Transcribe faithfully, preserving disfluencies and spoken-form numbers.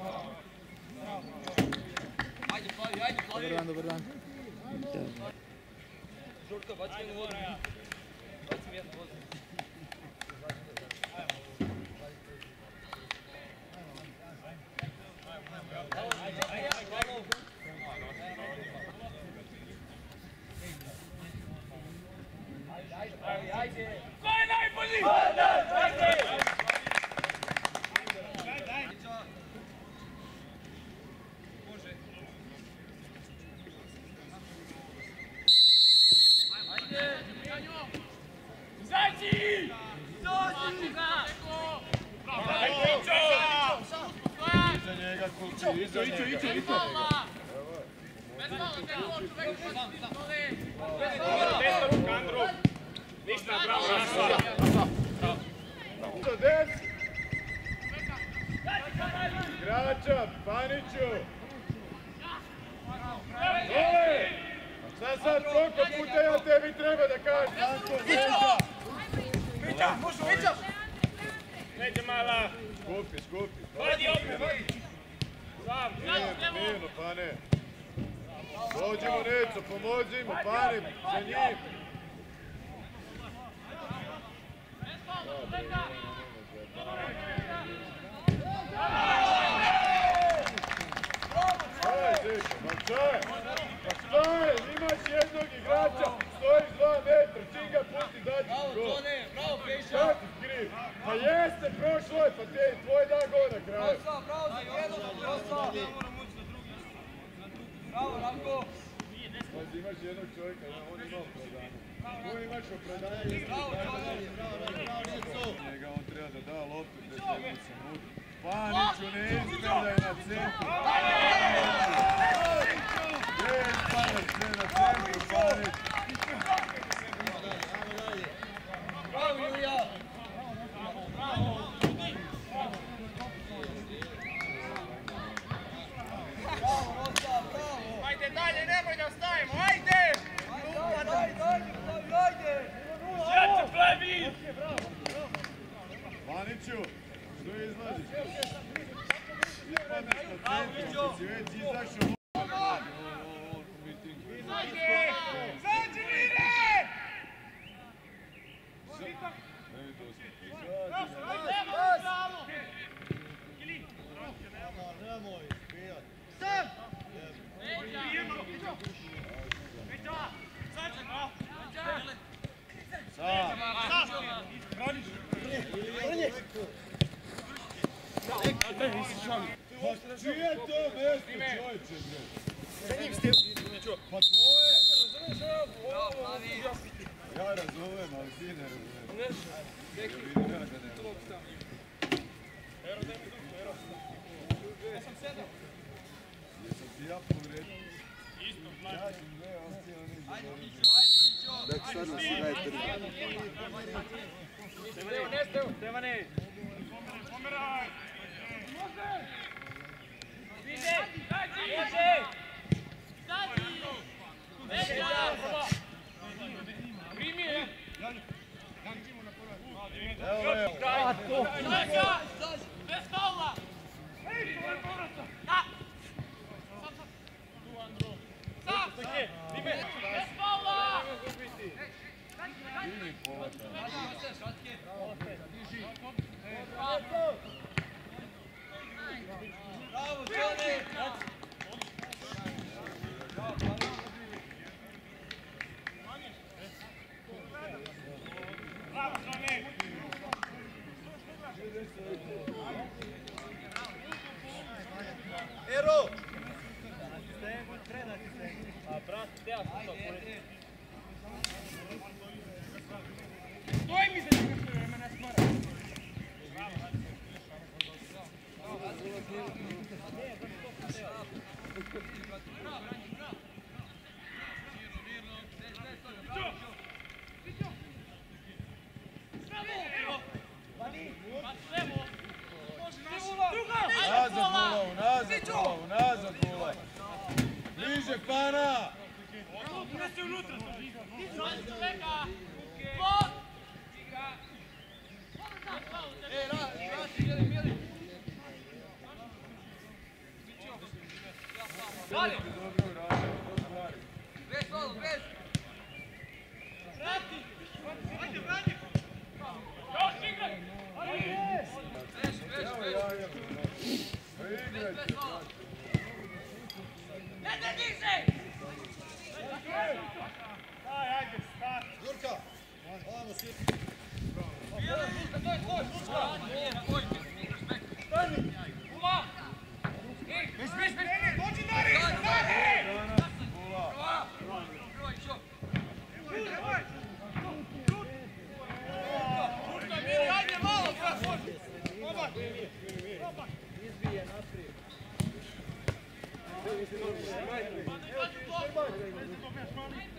Ajde, Flavi, ajde, Flavi! Dobar dan, dobar dan. Žurka, baci mi jednu vodu. Baci mi jednu vodu. Ajde, ajde, ajde! Ajde, ajde! Ko je najbolji? Ajde! Izađi! Izađi! Ajde, iza njega, kući, iza njega. Iću, iću, iću. Desna ruka, Andru. Ništa, bravo, bravo. Des! Igrača, Paniću! Oj! Šta sad, koliko puta ja tebi treba da kažem? Iću! Mića, možu, Mića! Neđe mala! Skupi, skupi. Vadi opet, vadi! Sam, mirno, mirno, Pane. Dođimo, Neco, pomozimo, Pane, za njim. Šta je, Zeko, ma šta je? Pa šta je, imaš jednog igrača, stojiš dva metra, čim ga pusti, daći gol. Bravo, Tone, bravo, Peša. Šta ti kriv? Pa jeste, prošlo je, pa tvoj da gol na kraju. Prošla, bravo, za jednog, prošla. Bravo, Ranko. Pa imaš jednog čovjeka, on ima opravdanje. On imaš opravdanje. Bravo, Tone, bravo, bravo, Nico. Njega on treba da da loptu, da se mu se mudi. Paniću, ne izgledaj na centru. Gdje je Panić, ne na centru, Panić. Bravo, Julija. Bravo. Bravo, Rosa, bravo. Ajde dalje, nemoj da stavimo, ajde. Ajde, ajde, ajde, ajde. Sjeti, plebi. Paniću. Što izlaziš? Ispadneš na centru, ti si već izašao. Izađi! Izađi, Mire! Nemoj, spijat. Sam! Čije to mjesto, čovječe, bre? Za njim ste... Pa tvoje! Ja razumem, ali ti ne razumem. Ja vidim ja da ne razumem. Ero, daj mi dušu, Ero. Ja sam sedam. Jesam ti ja povredio? Isto, mlađe. Ja sam dve, on ti on izgleda. Ajde, Mićo, ajde, Mićo! Dakle, sad nas je najtrži. Stevane, ne Stevo, Stevane! Pomeraj! Može! Vide! Može! Stati! Veća! Primi je! Evo, evo! Veća! Bez faula! Ej, to je povrata! Da! Sam, sam! Tu, Andro! Sam! Bez faula! Ili povata. Bravo, Tone! Bravo, Tone! Ero! Predati se. A, brate, ja sam to koristio. Stojim iza njega što je vremena smara. Nazad Gula, unazad Gula, unazad Gula. Bliže Pana! Ide se unutra to. E, Rasi, Jeli, Jeli. Bez volu, bez! Vrati! Ajde, vrati! Još igraj! Veš, veš, veš! Bez, bez volu! Ne da diže! Daj, ajde, stati! Jurka! Ovamo svi! Bijela Žurka, to je tvoj, Žurka! Nije, na tvoj, igraš bek! Stani! Uma! Bez, bez, bez! Dođi Dari! Dari! Prva! Prva i čo? Žurka, miri, ajde malo, brat, može! Probaj! Izbije naprijed. Ajde, ajde, ajde!